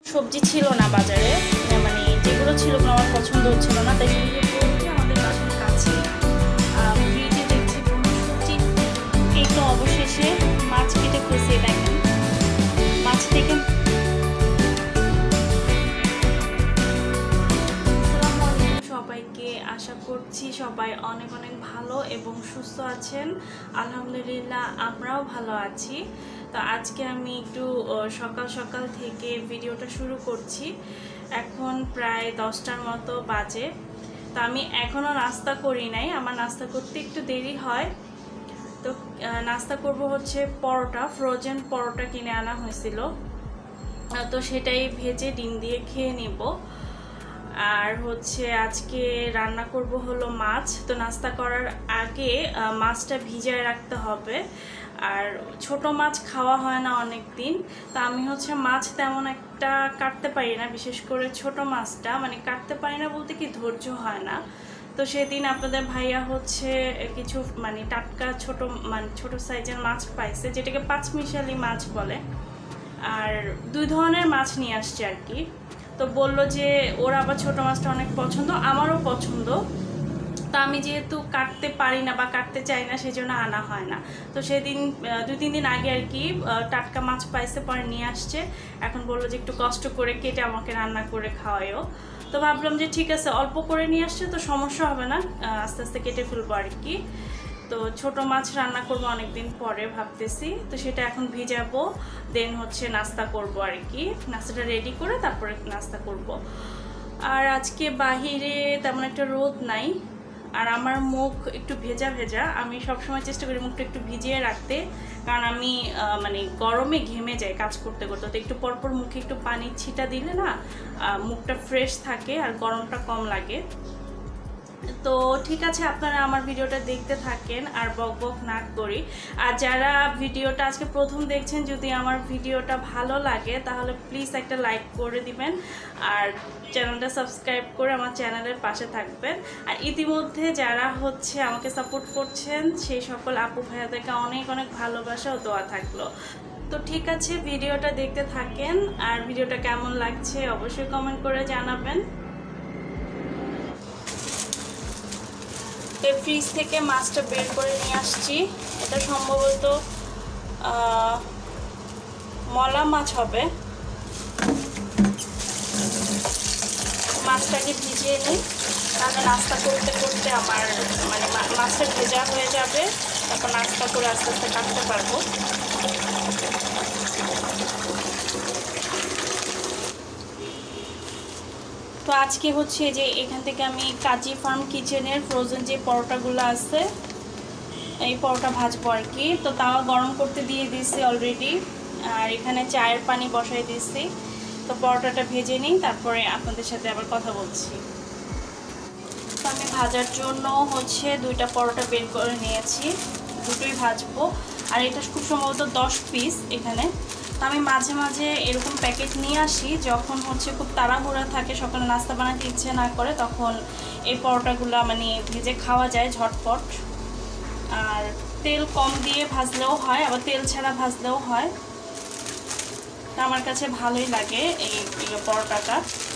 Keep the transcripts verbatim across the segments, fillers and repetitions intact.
সবজি ছিল না বাজারে, মানে যেগুলো ছিল আমার পছন্দ হচ্ছিল না, তাই বলতে আমাদের বাসার কাছে ফ্রিজে দেখছি কোনো সবজি। এই তো অবশেষে মাছ কেটে খুঁজে দেখেন, মাছ দেখেন। আসসালামু আলাইকুম সবাইকে, আশা করছি সবাই অনেক অনেক ভালো এবং সুস্থ আছেন। আলহামদুলিল্লাহ আমরাও ভালো আছি। তো আজকে আমি একটু সকাল সকাল থেকে ভিডিওটা শুরু করছি। এখন প্রায় দশটার মতো বাজে। তো আমি এখনও নাস্তা করি নাই, আমার নাস্তা করতে একটু দেরি হয়। তো নাস্তা করব হচ্ছে পরোটা, ফ্রোজেন পরোটা কিনে আনা হয়েছিল, তো সেটাই ভেজে ডিম দিয়ে খেয়ে নেব। আর হচ্ছে আজকে রান্না করব হলো মাছ। তো নাস্তা করার আগে মাছটা ভিজায় রাখতে হবে, আর ছোট মাছ খাওয়া হয় না অনেক দিন। তো আমি হচ্ছে মাছ তেমন একটা কাটতে পারি না, বিশেষ করে ছোট মাছটা মানে কাটতে পারি না বলতে কি ধৈর্য হয় না। তো সেদিন আপনাদের ভাইয়া হচ্ছে কিছু মানে টাটকা ছোট মানে ছোট সাইজের মাছ পাইছে, যেটাকে পাঁচমিশালি মাছ বলে, আর দুই ধরনের মাছ নিয়ে আসছে আর কি। তো বললো যে ওর আবার ছোটো মাছটা অনেক পছন্দ, আমারও পছন্দ। তো আমি যেহেতু কাটতে পারি না বা কাটতে চাই না, সেই জন্য আনা হয় না। তো সেদিন দুই তিন দিন আগে আর কি টাটকা মাছ পাইছে, পরে নিয়ে আসছে। এখন বললো যে একটু কষ্ট করে কেটে আমাকে রান্না করে খাওয়ায়ও। তো ভাবলাম যে ঠিক আছে, অল্প করে নিয়ে আসছে তো সমস্যা হবে না, আস্তে আস্তে কেটে ফেলবো আর কি। তো ছোট মাছ রান্না করবো অনেকদিন পরে ভাবতেছি, তো সেটা এখন ভিজাবো, দেন হচ্ছে নাস্তা করব আর কি। নাস্তাটা রেডি করে তারপরে নাস্তা করব। আর আজকে বাহিরে তেমন একটা রোদ নাই, আর আমার মুখ একটু ভেজা ভেজা। আমি সবসময় চেষ্টা করি মুখটা একটু ভিজিয়ে রাখতে, কারণ আমি মানে গরমে ঘেমে যাই কাজ করতে করতে। তো একটু পরপর মুখে একটু পানি ছিটা দিলে না মুখটা ফ্রেশ থাকে আর গরমটা কম লাগে। তো ঠিক আছে, আপনারা আমার ভিডিওটা দেখতে থাকেন আর বক বক না করি। আর যারা ভিডিওটা আজকে প্রথম দেখছেন, যদি আমার ভিডিওটা ভালো লাগে তাহলে প্লিজ একটা লাইক করে দিবেন, আর চ্যানেলটা সাবস্ক্রাইব করে আমার চ্যানেলের পাশে থাকবেন। আর ইতিমধ্যে যারা হচ্ছে আমাকে সাপোর্ট করছেন সেই সকল আপু ভাইয়াদেরকে অনেক অনেক ভালোবাসা ও দোয়া থাকলো। তো ঠিক আছে, ভিডিওটা দেখতে থাকেন, আর ভিডিওটা কেমন লাগছে অবশ্যই কমেন্ট করে জানাবেন। ফ্রিজ থেকে মাছটা বের করে নিয়ে আসছি, এটা সম্ভবত মলা মাছ হবে। মাছটাকে ভিজিয়ে নিই, তাহলে নাস্তা করতে করতে আমার মানে মাছটা ভেজা হয়ে যাবে, তারপর নাস্তা করে আস্তে আস্তে কাটতে পারবো। তো আজকে হচ্ছে যে এখান থেকে আমি কাজী ফার্ম কিচেনের ফ্রোজেন যে পরোটাগুলো আছে, এই পরোটা ভাজবো আর কি। তো তাওয়া গরম করতে দিয়ে দিয়েছি অলরেডি, আর এখানে চায়ের পানি বসাই দিয়েছি। তো পরোটাটা ভেজে নিই, তারপরে আপনাদের সাথে আবার কথা বলছি। তো আমি ভাজার জন্য হচ্ছে দুইটা পরোটা বের করে নিয়েছি, দুটোই ভাজবো। আর এটা খুব সম্ভবত দশ পিস এখানে। তো আমি মাঝে মাঝে এরকম প্যাকেট নিয়ে আসি, যখন হচ্ছে খুব তাড়াহুড়া থাকে, সকালে নাস্তা বানাতে ইচ্ছে না করে, তখন এই পরোটাগুলো মানে ভেজে খাওয়া যায় ঝটপট। আর তেল কম দিয়ে ভাজলেও হয়, আবার তেল ছাড়া ভাজলেও হয়। তো আমার কাছে ভালোই লাগে এই পরোটাটা।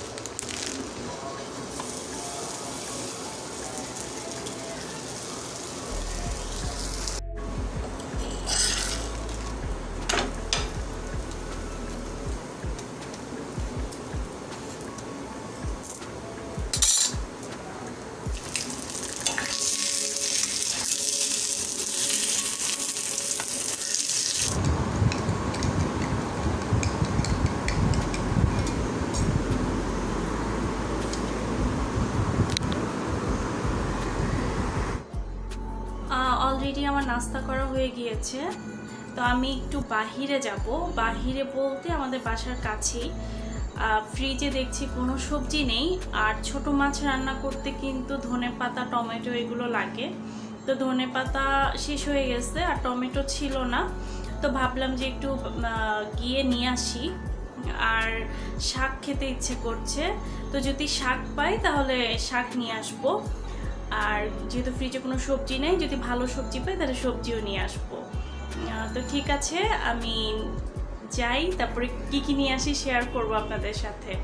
অলরেডি আমার নাস্তা করা হয়ে গিয়েছে। তো আমি একটু বাহিরে যাব, বাহিরে বলতে আমাদের বাসার কাছেই। ফ্রিজে দেখছি কোনো সবজি নেই, আর ছোট মাছ রান্না করতে কিন্তু ধনেপাতা টমেটো এগুলো লাগে। তো ধনেপাতা শেষ হয়ে গেছে আর টমেটো ছিল না, তো ভাবলাম যে একটু গিয়ে নিয়ে আসি। আর শাক খেতে ইচ্ছে করছে, তো যদি শাক পাই তাহলে শাক নিয়ে আসবো। আর যেহেতু ফ্রিজে কোনো সবজি নেই, যদি ভালো সবজি পাই তাহলে সবজিও নিয়ে আসবো। তো ঠিক আছে, আমি যাই, তারপরে কি কি নিয়ে আসি শেয়ার করব আপনাদের সাথে।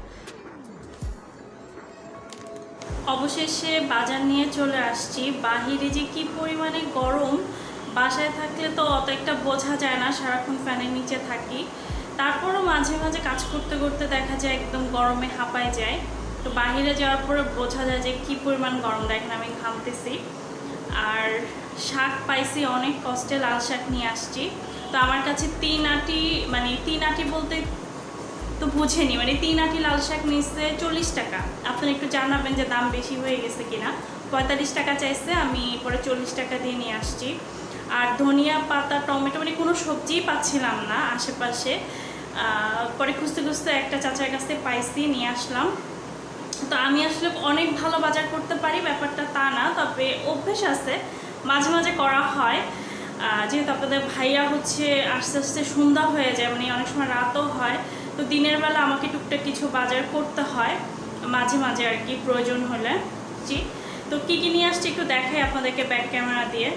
অবশেষে বাজার নিয়ে চলে আসছি। বাহিরে যে কি পরিমাণে গরম, বাসায় থাকলে তো অত একটা বোঝা যায় না, সারাক্ষণ ফ্যানের নিচে থাকি, তারপরও মাঝে মাঝে কাজ করতে করতে দেখা যায় একদম গরমে হাঁপায় যায়। তো বাহিরে যাওয়ার পরে বোঝা যায় যে কি পরিমাণ গরম। দেখেন আমি ঘামতেছি। আর শাক পাইছি অনেক কষ্টে, লাল শাক নিয়ে আসছি। তো আমার কাছে তিন আটি, মানে তিন আটি বলতে তো বুঝেনি, মানে তিন আটি লাল শাক নিচ্ছে চল্লিশ টাকা। আপনারা একটু জানাবেন যে দাম বেশি হয়ে গেছে কিনা। পঁয়তাল্লিশ টাকা চাইছে, আমি পরে চল্লিশ টাকা দিয়ে নিয়ে আসছি। আর ধনিয়া পাতা, টমেটো, মানে কোনো সবজিই পাচ্ছিলাম না আশেপাশে। পরে খুঁজতে খুঁজতে একটা চাচার কাছে পাইছি, নিয়ে আসলাম। তো আমি আসলে অনেক ভালো বাজার করতে পারি ব্যাপারটা তা না, তবে অভ্যেস আছে, মাঝে মাঝে করা হয়। যেহেতু আপনাদের ভাইয়া হচ্ছে আস্তে আস্তে সন্ধ্যা হয়ে যায়, মানে অনেক সময় রাতও হয়, তো দিনের বেলা আমাকে টুকটাক কিছু বাজার করতে হয় মাঝে মাঝে আর কি, প্রয়োজন হলে। জি, তো কী কী নিয়ে আসছি একটু দেখাই আপনাদেরকে ব্যাক ক্যামেরা দিয়ে।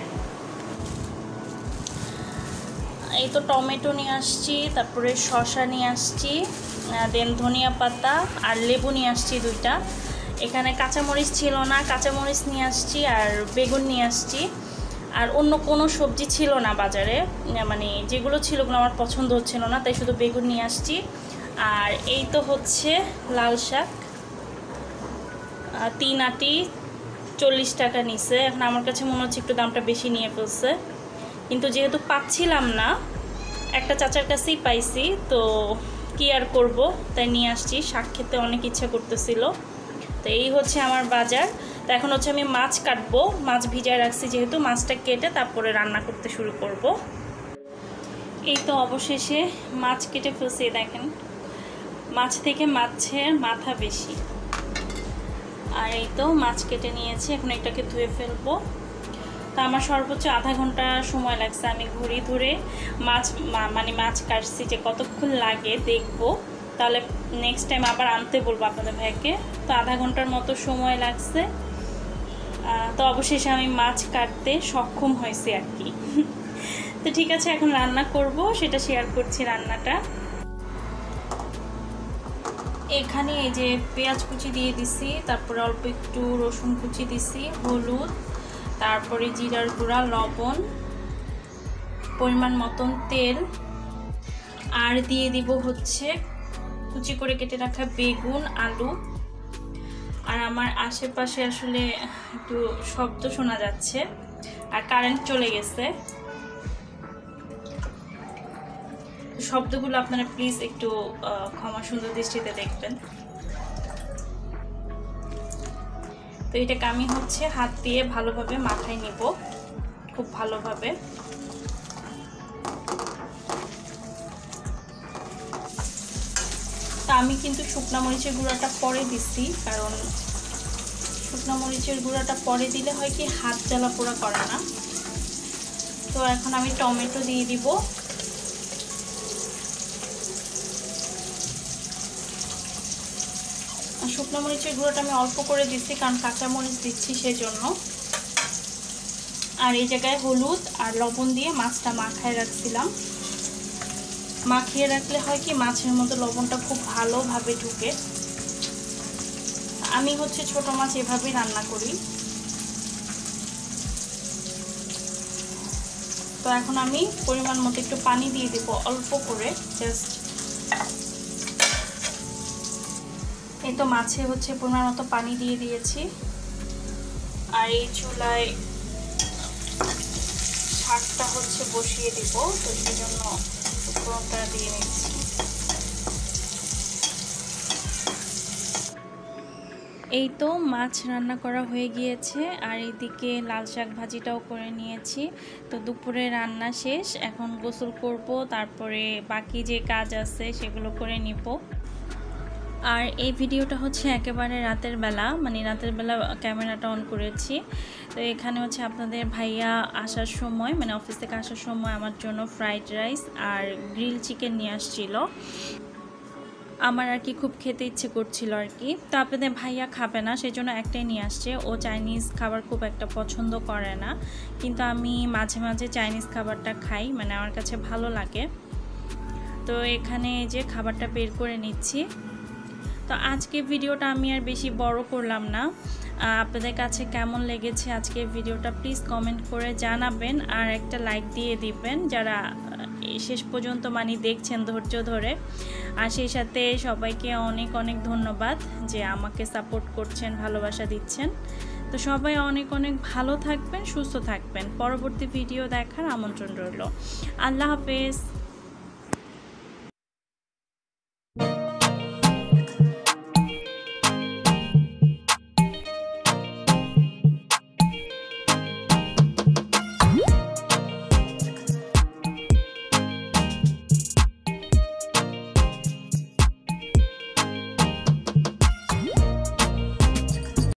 এই তো টমেটো নিয়ে আসছি, তারপরে শসা নিয়ে আসছি, দেন ধনিয়া পাতা আর লেবু নিয়ে আসছি দুইটা। এখানে কাঁচামরিচ ছিল না, কাঁচামরিচ নিয়ে আসছি, আর বেগুন নিয়ে আসছি। আর অন্য কোনো সবজি ছিল না বাজারে, মানে যেগুলো ছিল ওগুলো আমার পছন্দ হচ্ছিল না, তাই শুধু বেগুন নিয়ে আসছি। আর এই তো হচ্ছে লাল শাক, তিন আটি চল্লিশ টাকা নিছে। এখন আমার কাছে মনে হচ্ছে একটু দামটা বেশি নিয়ে ফেলছে, কিন্তু যেহেতু পাচ্ছিলাম না, একটা চাচার কাছেই পাইছি, তো কি আর করব, তাই নিয়ে আসছি। শাক খেতে অনেক ইচ্ছা করতেছিল। তো এই হচ্ছে আমার বাজার। তো এখন হচ্ছে আমি মাছ কাটবো, মাছ ভিজায় রাখছি যেহেতু, মাছটা কেটে তারপরে রান্না করতে শুরু করব। এই তো অবশেষে মাছ কেটে ফেলছি। দেখেন, মাছ থেকে মাছের মাথা বেশি। আর এই তো মাছ কেটে নিয়েছি, এখন এটাকে ধুয়ে ফেলবো। তো আমার সর্বোচ্চ আধা ঘন্টা সময় লাগছে। আমি ঘুরি ধরে মাছ মানে মাছ কাটছি, যে কতক্ষণ লাগে দেখবো, তাহলে নেক্সট টাইম আবার আনতে বলবো আপনাদের ভাইকে। তো আধা ঘন্টার মতো সময় লাগছে। তো অবশেষে আমি মাছ কাটতে সক্ষম হয়েছি আর কি। তো ঠিক আছে, এখন রান্না করব, সেটা শেয়ার করছি রান্নাটা। এখানে এই যে পেঁয়াজ কুচি দিয়ে দিছি, তারপরে অল্প একটু রসুন কুচি দিছি, হলুদ, তারপরে জিরার গুঁড়া, লবণ, পরিমাণ মতন তেল, আর দিয়ে দিব হচ্ছে কুচি করে কেটে রাখা বেগুন, আলু। আর আমার আশেপাশে আসলে একটু শব্দ শোনা যাচ্ছে, আর কারেন্ট চলে গেছে। শব্দগুলো আপনারা প্লিজ একটু ক্ষমা সুন্দর দৃষ্টিতে দেখবেন। তো এটাকে আমি হচ্ছে হাত দিয়ে ভালোভাবে মাখায় নিব, খুব ভালোভাবে। তা আমি কিন্তু শুকনা মরিচের গুঁড়াটা পরে দিচ্ছি, কারণ শুকনা মরিচের গুঁড়াটা পরে দিলে হয় কি হাত জ্বালা পোড়া করে না। তো এখন আমি টমেটো দিয়ে দিব। শুকনো মরিচের গুঁড়োটা আমি অল্প করে দিচ্ছি, কারণ কাঁচা মরিচ দিচ্ছি সেজন্য। আর এই জায়গায় হলুদ আর লবণ দিয়ে মাছটা মাখায় রাখছিলাম। মাখিয়ে রাখলে হয় কি মাছের মধ্যে লবণটা খুব ভালোভাবে ঢুকে। আমি হচ্ছে ছোট মাছ এভাবেই রান্না করি। তো এখন আমি পরিমাণ মতো একটু পানি দিয়ে দিব, অল্প করে, জাস্ট। এই তো মাছে হচ্ছে পরিমাণ মতো পানি দিয়ে দিয়েছি। আর এই চুলায় শাকটা হচ্ছে বসিয়ে দিব, তো সেই জন্য ফোড়নটা দিয়ে নিচ্ছি। এই তো মাছ রান্না করা হয়ে গিয়েছে, আর এইদিকে লাল শাক ভাজিটাও করে নিয়েছি। তো দুপুরে রান্না শেষ, এখন গোসল করব, তারপরে বাকি যে কাজ আছে সেগুলো করে নিব। আর এই ভিডিওটা হচ্ছে একেবারে রাতের বেলা, মানে রাতের বেলা ক্যামেরাটা অন করেছি। তো এখানে হচ্ছে আপনাদের ভাইয়া আসার সময়, মানে অফিস থেকে আসার সময় আমার জন্য ফ্রাইড রাইস আর গ্রিল চিকেন নিয়ে আসছিল। আমার আর কি খুব খেতে ইচ্ছে করছিল আর কি। তো আপনাদের ভাইয়া খাবে না, সেই জন্য একটাই নিয়ে আসছে। ও চাইনিজ খাবার খুব একটা পছন্দ করে না, কিন্তু আমি মাঝে মাঝে চাইনিজ খাবারটা খাই, মানে আমার কাছে ভালো লাগে। তো এখানে এই যে খাবারটা বের করে নিচ্ছি। তো আজকে ভিডিওটা আমি আর বেশি বড় করলাম না। আপনাদের কাছে কেমন লেগেছে আজকের ভিডিওটা প্লিজ কমেন্ট করে জানাবেন, আর একটা লাইক দিয়ে দিবেন যারা শেষ পর্যন্ত মানে দেখছেন ধৈর্য ধরে। আর সেই সাথে সবাইকে অনেক অনেক ধন্যবাদ যে আমাকে সাপোর্ট করছেন, ভালোবাসা দিচ্ছেন। তো সবাই অনেক অনেক ভালো থাকবেন, সুস্থ থাকবেন। পরবর্তী ভিডিও দেখার আমন্ত্রণ রইল। আল্লাহ হাফেজ।